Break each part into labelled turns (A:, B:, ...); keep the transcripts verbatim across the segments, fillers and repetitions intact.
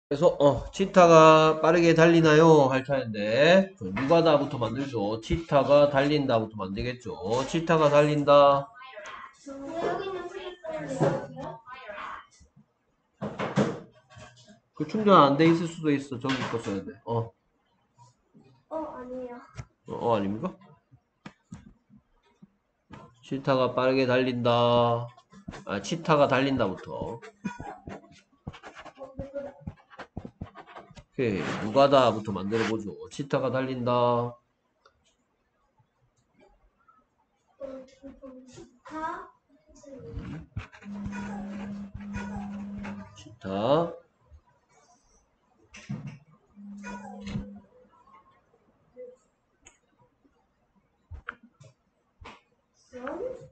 A: 그래서 어 치타가 빠르게 달리나요? 할 차인데 누가 다부터 만들죠? 치타가 달린다부터 만들겠죠. 치타가 달린다. 그 충전 안 돼 있을 수도 있어. 저기 거 써야 돼. 어,
B: 어, 아니에요.
A: 어, 어, 아닙니까? 치타가 빠르게 달린다. 아, 치타가 달린다부터. 오케이. 누가다부터 만들어보죠. 치타가 달린다.
B: 다,
A: 치타.
B: 런,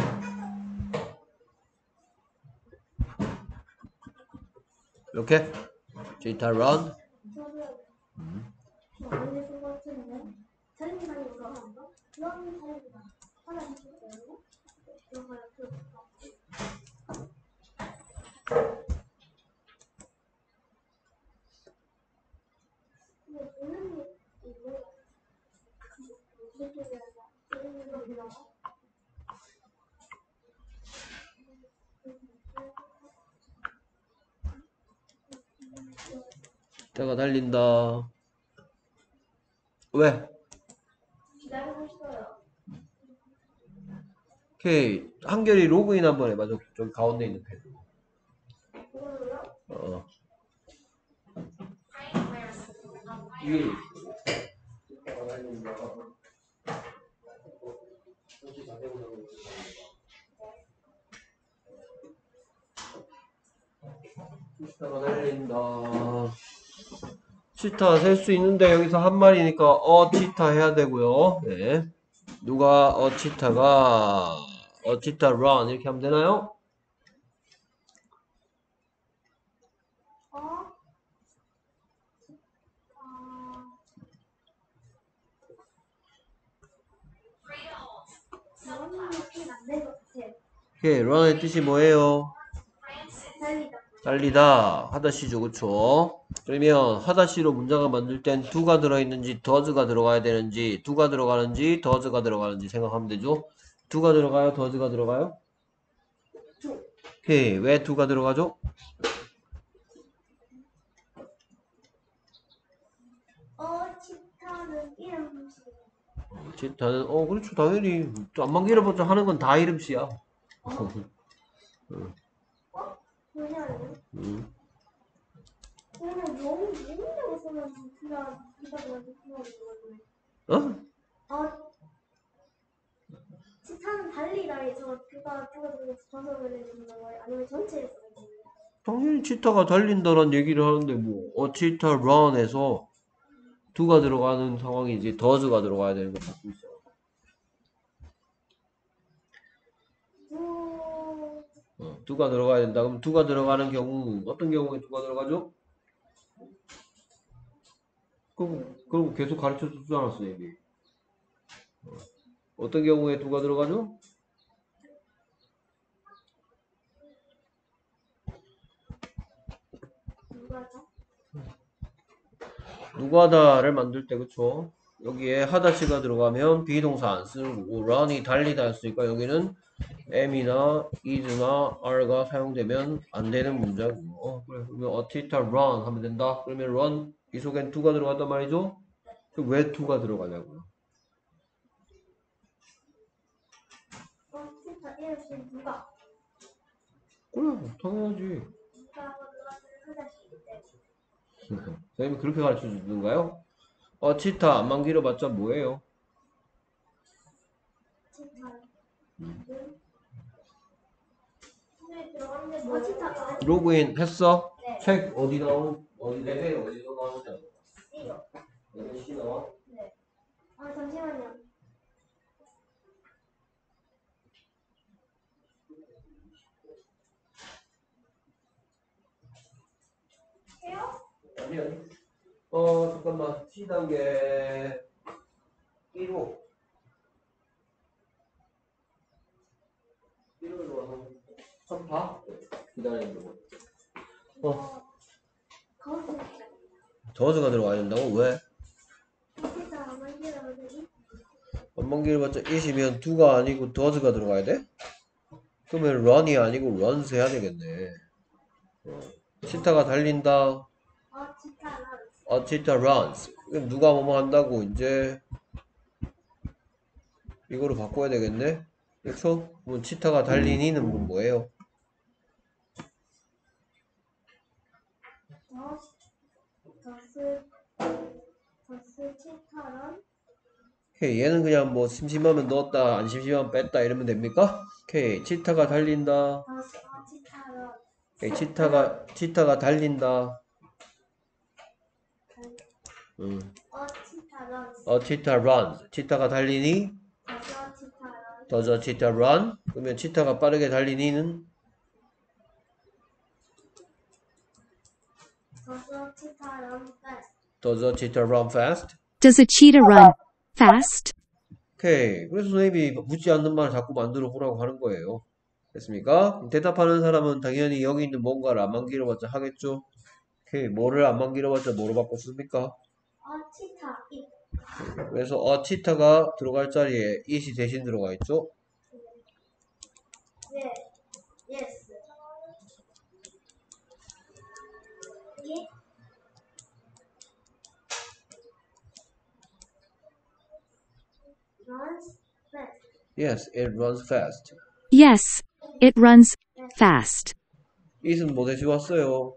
A: 이렇게. 치타 run.
B: 저는 많이 해준 것 같은데. 달린다는 거 한다? 런, 달린다. 하나 해줄게요. 이거요, 그, 근데 보는 이거, 무슨 소리야? 보는 거 뭐야?
A: 치타가 달린다. 왜?
B: 기다리고 있어요.
A: 오케이. 한결이 로그인 한번 해봐. 저기, 저기 가운데 있는 패드.
B: 그걸로요?
A: 어. 일. 치타가 달린다. 치타 셀 수 있는데 여기서 한 마리니까 어 치타 해야 되고요. 네. 누가 어 치타가 어 치타 run 이렇게 하면 되나요?
B: 어? 아, 런 느낌 안될 것 같아.
A: 오케이, run의 뜻이 뭐예요?
B: 달리다.
A: 달리다 하다시죠, 그쵸? 그러면 하다시로 문장을 만들 땐 do가 들어있는지 does가 들어가야 되는지 do가 들어가는지 does가 들어가는지 생각하면 되죠? do가 들어가요, does가 들어가요?
B: 두.
A: 오케이, 왜 do가 들어가죠?
B: 어, 치타는 이름식.
A: 치타는 어 그렇죠, 당연히 안만 길어봤자 하는 건 다 이름씨야.
B: 어? 어? 왜냐면,
A: 음.
B: 그러면 너무 모른다고 쓰면 그냥 기다려서 그냥
A: 어?
B: 아, 치타는 달리다에서 그가 누가 누가 저서를 내주는 거예요? 아니면 전체에 써야 되는 거예요?
A: 당연히 치타가 달린다란 얘기를 하는데 뭐 어 치타 run에서 do가 들어가는 상황이지 does가 들어가야 되는 거 갖고 있어.
B: 두,
A: 어, do가 들어가야 된다. 그럼 do가 들어가는 경우 어떤 경우에 do가 들어가죠? 그럼 그럼 계속 가르쳐 주지 않았어 이미. 어, 어떤 경우에 do가 들어가죠?
B: 누가죠?
A: 누가다를 만들 때 그쵸? 여기에 하다시가 들어가면 비동사 안 쓰고 run이 달리다 했으니까 여기는 am이나 is나 are가 사용되면 안 되는 문장이고 어, 그래. 그러면 a tita run 하면 된다. 그러면 run 이 속엔 do가 들어간단 말이죠? 그럼 왜 do가 들어가냐고요?
B: 어, 치타 이름식 누가?
A: 그래 당연하지.
B: 누가 들어가는 하자시기 때문에.
A: 선생님이 그렇게 가르쳐 주는가요? 어 치타 안만 길어봤자 뭐예요?
B: 치타. 네, 들어갔는데 뭐 치타?
A: 로그인 했어?
B: 네.
A: 책 어디 나온 어디 레벨 어디서 나오냐?
B: 이거.
A: 레벨 C 나와?
B: 네. 아, 잠시만요. 해요?
A: 아니 아니. 어 잠깐만 C 단계 일 호 일 호로 와서 첫 봐? 기다리는 거. 어.
B: 거기
A: does가 들어가야 된다고? 왜?
B: 진짜 아무 길어도 이
A: 원방기를 봤자 it이면 do가 아니고 does가 들어가야 돼? 그러면 run이 아니고 runs 해야 되겠네. 어. 치타가 달린다.
B: 어 치타는
A: 어, 치타 runs. 그럼 누가 뭐뭐 한다고 이제 이거로 바꿔야 되겠네. 그렇죠? 그럼 치타가 달리니는 그럼 뭐예요?
B: 더 더스 더스 치타는
A: 오케이, 얘는 그냥 뭐 심심하면 넣었다, 안 심심하면 뺐다 이러면 됩니까? 오케이, 치타가 달린다.
B: 더스 어 치타는
A: 오케이, 치타가 치타가 달린다. 응.
B: 어 치타는
A: 어, 치타 runs. 치타가 달리니?
B: 더스 치타는
A: does a cheetah run? 그러면 치타가 빠르게 달리니는?
B: 더스 치타는 fast
A: does a cheetah run fast?
C: Does a cheetah run fast?
A: 오케이. 그래서 선생님이 묻지 않는 말을 자꾸 만들어 보라고 하는 거예요. 됐습니까? 그럼 대답하는 사람은 당연히 여기 있는 뭔가를 안만 길어봤자 하겠죠? 오케이. 뭐를 안만 길어봤자 뭐로 바꿨습니까?
B: 어 치타 이
A: 그래서 어 치타가 들어갈 자리에 it이 대신 들어가 있죠?
B: 예 yes 이 runs fast
A: Yes, it runs fast.
C: Yes, it runs fast.
A: it은 뭐 대신 왔어요?
B: 어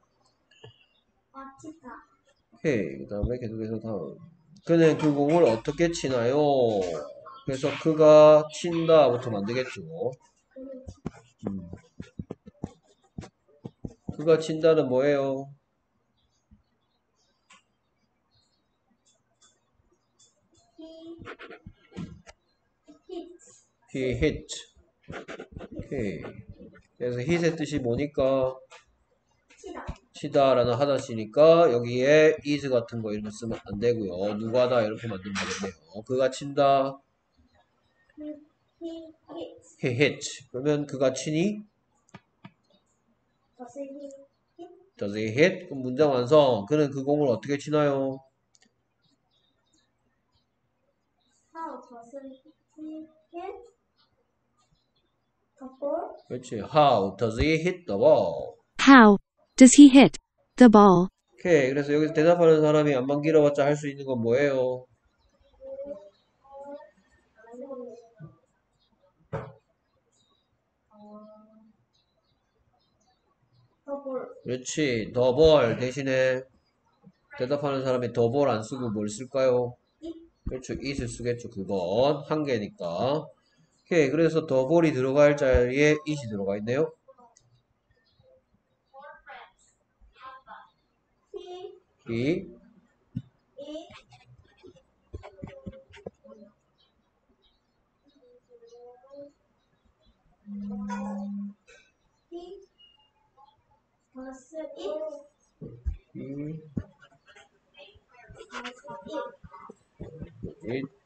B: 치타
A: 오케이. 그 다음에 계속해서 다음. 그는 그 공을 어떻게 치나요? 그래서 그가 친다부터 만들겠죠. 음. 그가 친다는 뭐예요?
B: he hits
A: He hit. 오케이. 그래서 hit의 뜻이 뭐니까?
B: 치다
A: 치다라는 하다시니까 여기에 is 같은 거 이런 거 쓰면 안 되고요. 누가다 이렇게 만들면 되겠네요. 그가 친다.
B: he he hits
A: He hit. 그러면 그가 치니?
B: does he hit
A: Does he hit? 그럼 문장 완성. 그는 그 공을 어떻게 치나요?
B: how does he hit the ball
A: 그렇지. How does he hit the ball?
C: How does he hit the ball?
A: 오케이. 그래서 여기서 대답하는 사람이 안만 길어봤자 할 수 있는 건 뭐예요?
B: the ball
A: 그렇지. the ball 대신에 대답하는 사람이 the ball 안 쓰고 뭘 쓸까요?
B: it
A: 그렇죠. it을 쓰겠죠. 그건 한 개니까. 오케이. 그래서 the ball이 들어갈 자리에 it이 들어가 있네요.
B: he
A: he
B: it he does it
A: he
B: does it
A: it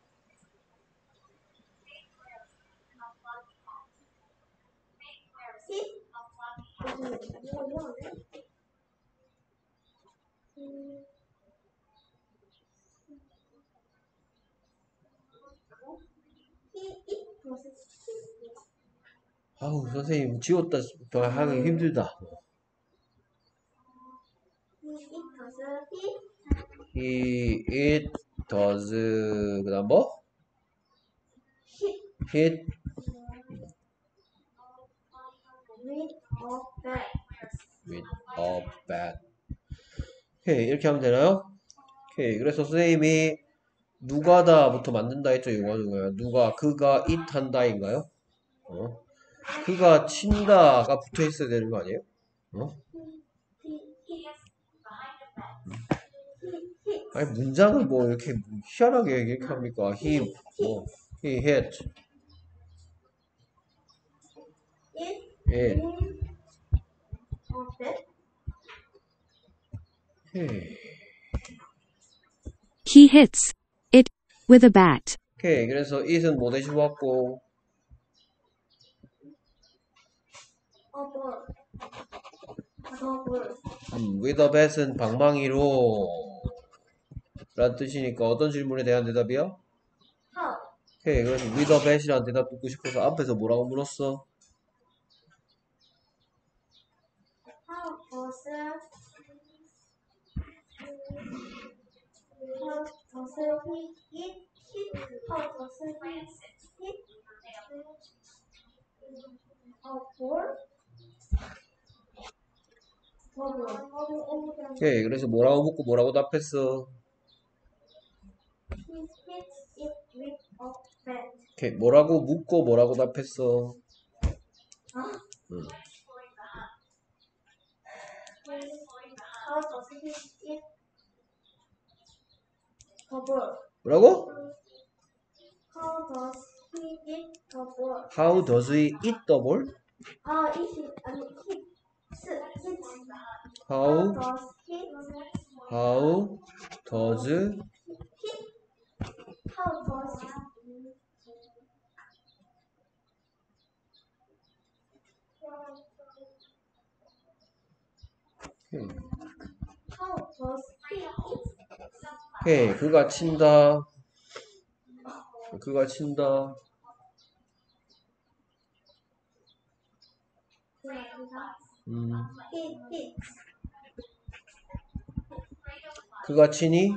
B: hit 이거 이상한데? 음, he it does it hit
A: 아우 선생님 지웠다 더 하기 힘들다.
B: he it does it
A: he it does
B: hit
A: 그다음 뭐?
B: hit
A: hit
B: with a bat
A: with a bat. 오케이 이렇게 하면 되나요? 오케이 그래서 선생님이 누가다부터 만든다 했죠. 이거는 뭐야? 누가 그가 it 한다인가요? 어? 그가 친다가 붙어 있어야 되는 거 아니에요? 어? 아니 문장을 뭐 이렇게 희한하게 이렇게 합니까? he 뭐 he hit
B: it
A: it
B: with a bat
A: 오케이
C: He hits it with a bat.
A: 오케이 그래서 it은 뭐 대신 왔고
B: a ball a ball
A: 음, with a bat은 방망이로 라는 뜻이니까 어떤 질문에 대한 대답이야?
B: How?
A: 오케이, 그래서 with a bat이라는 대답 듣고 싶어서 앞에서 뭐라고 물었어?
B: How does how does he eat hit? How does he hit a ball?
A: 오케이, 그래서 뭐라고 묻고 뭐라고 답했어?
B: He hits it with a bat.
A: 오케이, 뭐라고 묻고 뭐라고 답했어? 응.
B: How does he eat a ball?
A: 뭐라고?
B: How does he eat a ball?
A: How does he eat the ball?
B: 아, eat 아니 hit. hit.
A: How,
B: does he
A: how does
B: hit? How does
A: 오케이,
B: how does he hit?
A: 오케이, 그가 친다. 그가 친다. 음,
B: He hits.
A: 그가 치니?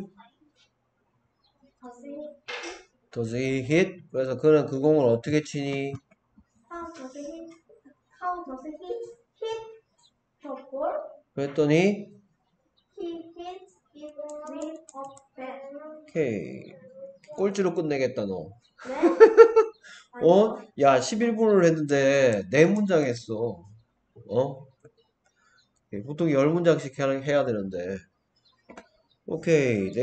B: Does he
A: Does he hit? 그래서 그는 그 공을 어떻게 치니?
B: How does he how does he hit the ball?
A: 그랬더니
B: He hits it with a bat.
A: 오케이, 꼴찌로 끝내겠다 너.
B: 네?
A: 어? 야, 십일 분을 했는데 네 문장 했어. 어? 보통 열 문장씩 해야 되는데. 오케이.